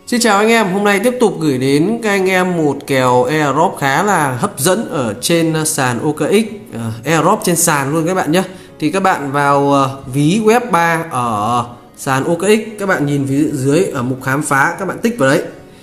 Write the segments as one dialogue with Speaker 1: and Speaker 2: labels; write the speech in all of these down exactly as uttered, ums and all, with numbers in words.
Speaker 1: Xin chào anh em, hôm nay tiếp tục gửi đến các anh em một kèo airdrop khá là hấp dẫn ở trên sàn o ca ích, uh, airdrop trên sàn luôn các bạn nhé. Thì các bạn vào uh, ví web ba ở sàn o ca ích, các bạn nhìn phía dưới ở mục khám phá, các bạn tích vào đấy.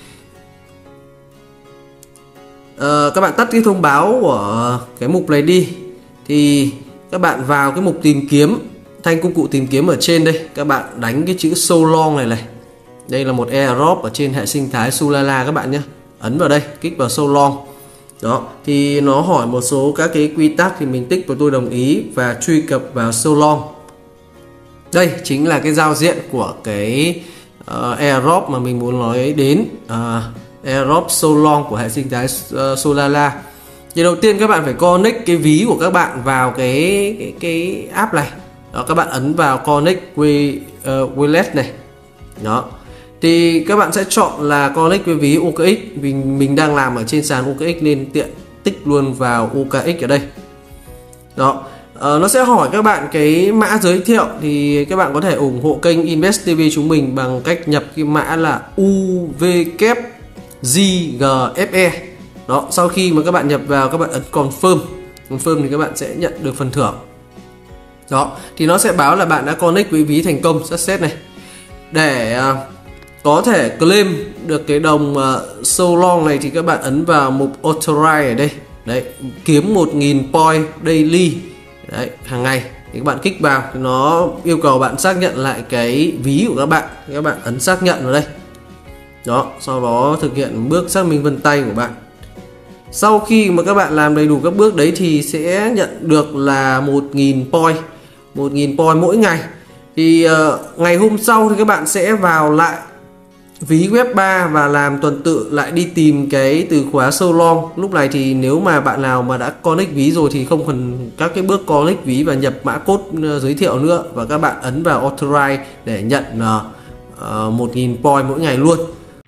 Speaker 1: Uh, các bạn tắt cái thông báo của cái mục này đi. Thì các bạn vào cái mục tìm kiếm, thanh công cụ tìm kiếm ở trên đây, các bạn đánh cái chữ so long này này. Đây là một airdrop ở trên hệ sinh thái Solana các bạn nhé. Ấn vào đây, kích vào so long. Đó, thì nó hỏi một số các cái quy tắc thì mình tích vào tôi đồng ý và truy cập vào so long. Đây chính là cái giao diện của cái uh, airdrop mà mình muốn nói đến, uh, airdrop so long của hệ sinh thái uh, Solana. Thì đầu tiên các bạn phải connect cái ví của các bạn vào cái cái, cái app này. Đó, các bạn ấn vào connect with uh, wallet này. Đó. Thì các bạn sẽ chọn là connect với ví o ca ích, vì mình đang làm ở trên sàn o ca ích nên tiện tích luôn vào o ca ích ở đây. Đó, ờ, nó sẽ hỏi các bạn cái mã giới thiệu, thì các bạn có thể ủng hộ kênh Invest ti vi chúng mình bằng cách nhập cái mã là u vê kép giê giê ép e. Đó, sau khi mà các bạn nhập vào, các bạn ấn confirm, confirm thì các bạn sẽ nhận được phần thưởng. Đó, thì nó sẽ báo là bạn đã connect với ví thành công, success này. Để uh, có thể claim được cái đồng uh, so long này thì các bạn ấn vào mục authorize ở đây. Đấy, kiếm một nghìn point daily. Đấy, hàng ngày. Thì các bạn kích vào, thì nó yêu cầu bạn xác nhận lại cái ví của các bạn. Thì các bạn ấn xác nhận vào đây. Đó, sau đó thực hiện bước xác minh vân tay của bạn. Sau khi mà các bạn làm đầy đủ các bước đấy thì sẽ nhận được là một nghìn point, một nghìn point mỗi ngày. Thì uh, ngày hôm sau thì các bạn sẽ vào lại ví web ba và làm tuần tự lại đi tìm cái từ khóa so long. Lúc này thì nếu mà bạn nào mà đã connect ví rồi thì không cần các cái bước connect ví và nhập mã code uh, giới thiệu nữa, và các bạn ấn vào authorize để nhận uh, uh, một nghìn point mỗi ngày luôn.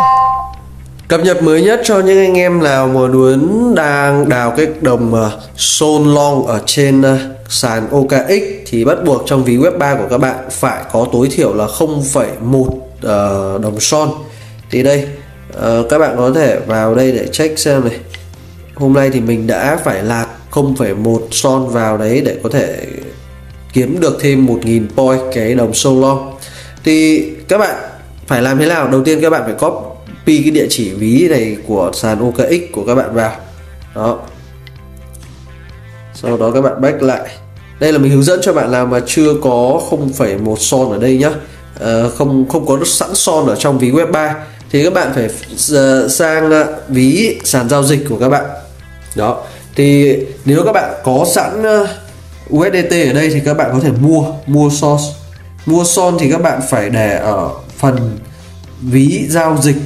Speaker 1: Cập nhật mới nhất cho những anh em nào mà muốn đang đào cái đồng uh, so long ở trên uh, sàn o ca ích thì bắt buộc trong ví web ba của các bạn phải có tối thiểu là không phẩy một uh, đồng son. Thì đây uh, các bạn có thể vào đây để check xem này. Hôm nay thì mình đã phải lạc không phẩy một son vào đấy để có thể kiếm được thêm một nghìn point cái đồng so long. Thì các bạn phải làm thế nào? Đầu tiên các bạn phải copy cái địa chỉ ví này của sàn o ca ích của các bạn vào. Đó. Sau đó các bạn back lại. Đây là mình hướng dẫn cho bạn nào mà chưa có không phẩy một son ở đây nhá. À, không không có sẵn son ở trong ví web ba thì các bạn phải uh, sang uh, ví sàn giao dịch của các bạn. Đó. Thì nếu các bạn có sẵn uh, u ét đê tê ở đây thì các bạn có thể mua mua son. Mua son thì các bạn phải để ở phần ví giao dịch.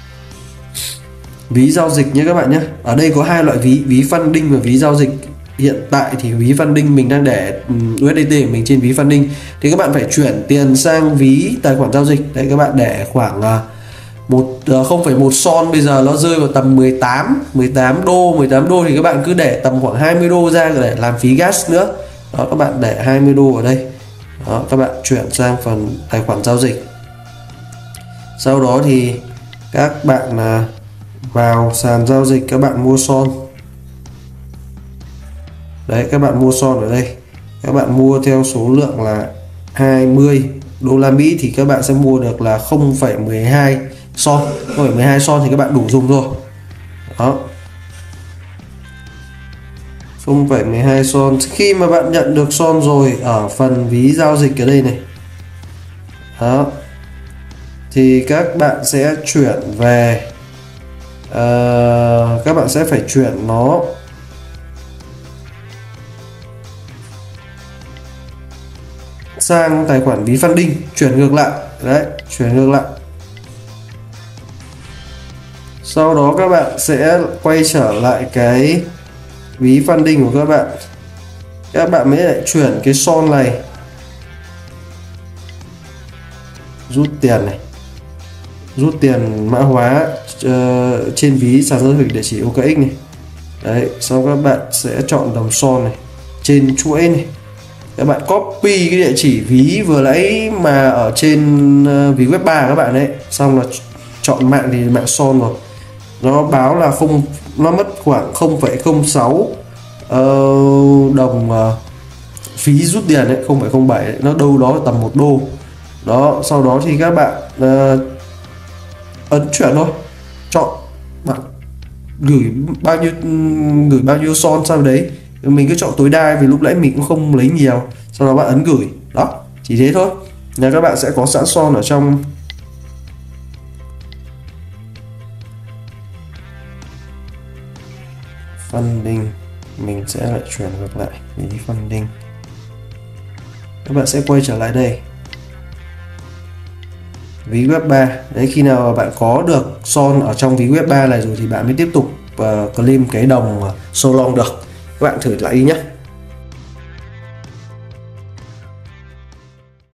Speaker 1: Ví giao dịch nhé các bạn nhé. Ở đây có hai loại ví, ví funding và ví giao dịch. Hiện tại thì ví funding mình đang để u ét đê tê của mình trên ví funding, thì các bạn phải chuyển tiền sang ví tài khoản giao dịch. Đấy, các bạn để khoảng một không phẩy một son, bây giờ nó rơi vào tầm mười tám đô, mười tám đô thì các bạn cứ để tầm khoảng hai mươi đô ra để làm phí gas nữa. Đó, các bạn để hai mươi đô ở đây. Đó, các bạn chuyển sang phần tài khoản giao dịch. Sau đó thì các bạn vào sàn giao dịch, các bạn mua son. Đấy, các bạn mua son ở đây. Các bạn mua theo số lượng là hai mươi đô la Mỹ thì các bạn sẽ mua được là không phẩy một hai son. không phẩy một hai son thì các bạn đủ dùng rồi. Đó. không phẩy một hai son. Khi mà bạn nhận được son rồi, ở phần ví giao dịch ở đây này. Đó. Thì các bạn sẽ chuyển về uh, các bạn sẽ phải chuyển nó sang tài khoản ví funding, chuyển ngược lại. Đấy, chuyển ngược lại. Sau đó các bạn sẽ quay trở lại cái ví funding của các bạn. Các bạn mới lại chuyển cái son này, rút tiền này, rút tiền mã hóa uh, trên ví sàn giao dịch địa chỉ o ca ích này. Đấy, sau các bạn sẽ chọn đồng son này trên chuỗi này. Các bạn copy cái địa chỉ ví vừa nãy mà ở trên ví web ba các bạn đấy, xong là chọn mạng thì mạng Son rồi, nó báo là không, nó mất khoảng không phẩy không sáu uh, đồng uh, phí rút tiền ấy, không phẩy không bảy ấy, nó đâu đó tầm một đô đó. Sau đó thì các bạn uh, ấn chuyển thôi, chọn bạn gửi bao nhiêu gửi bao nhiêu Son sau đấy mình cứ chọn tối đa, vì lúc nãy mình cũng không lấy nhiều. Sau đó bạn ấn gửi, đó chỉ thế thôi là các bạn sẽ có sẵn Son ở trong funding. Mình sẽ lại chuyển ngược lại ví funding, các bạn sẽ quay trở lại đây ví web ba. Đấy, khi nào bạn có được Son ở trong ví web ba này rồi thì bạn mới tiếp tục uh, claim cái đồng uh, Solong được. Các bạn thử lại đi nhé.